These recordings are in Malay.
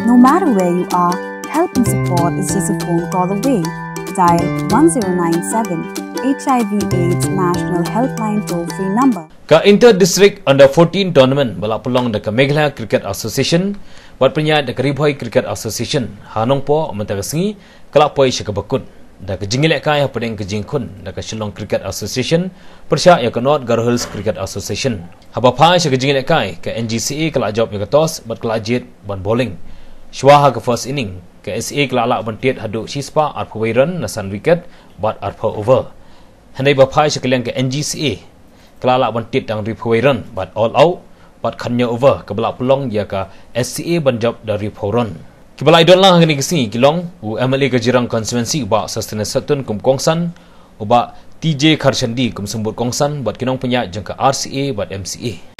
No matter where you are, help and support is just a phone call away. Dial 1097 HIV/AIDS National Helpline toll-free number. Ka Inter-District Under-14 Tournament balak pelong dekat Meghalaya Cricket Association buat penyiar dekat Ribhoi Cricket Association hanong po mentara sengi kelak poi syakabakut dak kejingilek kai hapadeng kejingkun dekat Shillong Cricket Association persya ya ke North Garo Hills Cricket Association haba pai syakejingilek kai ke NGCA kelak jawab ya ke tos buat kelak jet ban bowling Shwaha ke first inning ke SA kelak lak bantiet haduk Shispa arpa run nasan wicket buat arpa over handai bapai syakeliang ke NGCA kelak bantit dang Ribhoi run but all out but kanya over ke belak pelong dia ke SCA banjab dari Ribhoi run kibala idol lah ngani kesini kilong u MLA ke Jirang konstituensi ba Sustainable Satun kum Kongsan uba TJ Kharchandi kum sembut Kongsan buat kinong punya jangka RCA buat MCA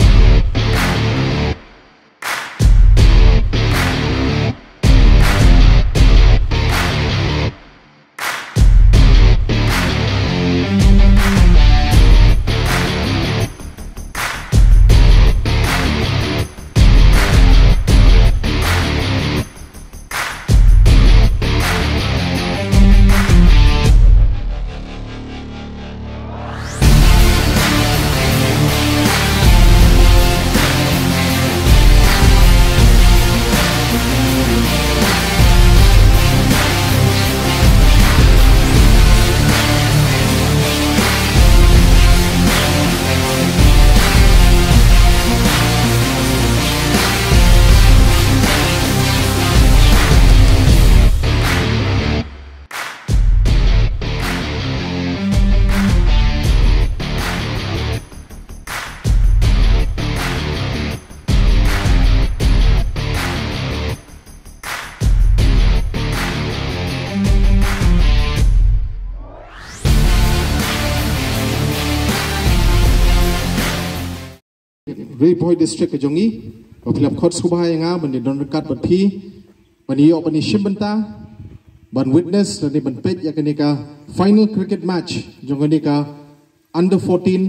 Ribhoi district ke jongi apilap khot subhai nga bani don rekat bati bani yo bani shimbanta ban witness dan ban page ya kenika final cricket match jongani ka under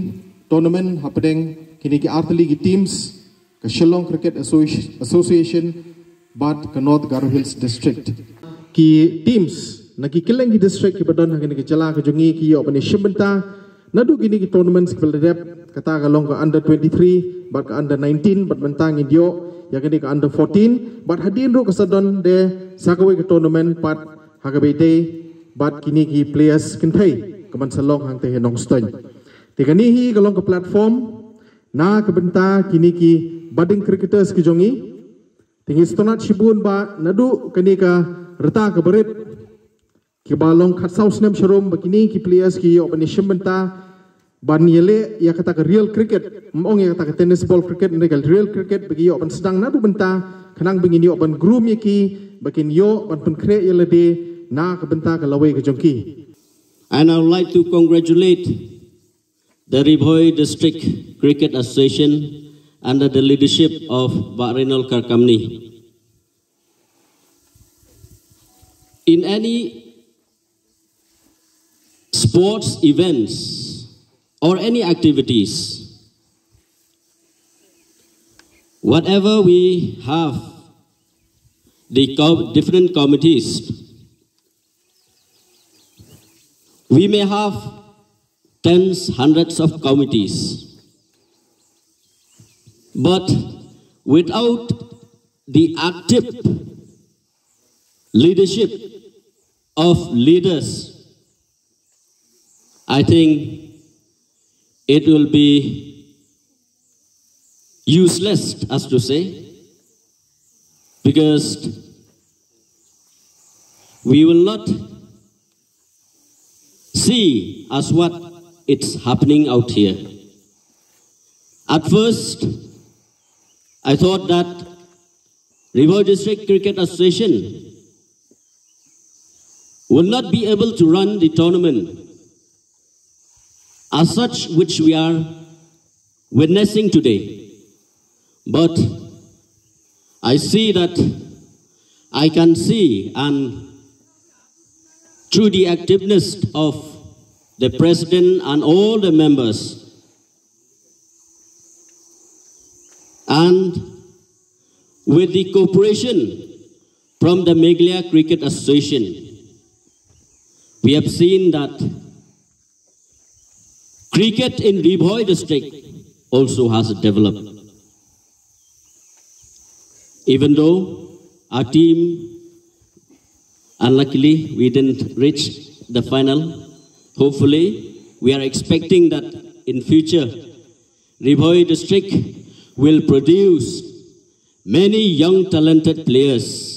14 tournament happening kini ki artli ki teams ke Shillong Cricket Association bat ke North Garo Hills district ki teams naki kileng ki district ki badon kini ki jala ke jongi ki yo bani shimbanta nadu kini ki tournaments ke dep kata kalong ke under 23 but ke under 19 but mentang indio ya kini ke under 14 but hadin ro kesadon de sakawai ke tournament pat hakabete but kini ki players kintai keman salong hang te henong stoin tikani hi kalong ke platform na ke benta kini ki budding cricketers ki jongi tingi stonat shibun ba nadu kini ka reta ke berit ki balong khatsau snem sharom bakini ki players ki yo banishim benta ban yele ya kata ke real cricket mong ya kata ke tennis ball cricket negal real cricket bagi yo ban sedang nadu benta kanang bingin yo ban groom yaki bakin yo ban pun kre yele de na ke benta ke lawe ke jongki. And I would like to congratulate the Ribhoi District Cricket Association under the leadership of Pak Renal Karkamni. In any sports events or any activities, whatever we have, the different committees, we may have tens, hundreds of committees, but without the active leadership of leaders, I think it will be useless, as to say, because we will not see as what it's happening out here. At first, I thought that Ribhoi District Cricket Association will not be able to run the tournament as such which we are witnessing today. But I see that I can see, and through the activeness of the President and all the members, and with the cooperation from the Meghalaya Cricket Association, we have seen that cricket in Ribhoi district also has developed. Even though our team, unluckily, we didn't reach the final, hopefully, we are expecting that in future, Ribhoi district will produce many young talented players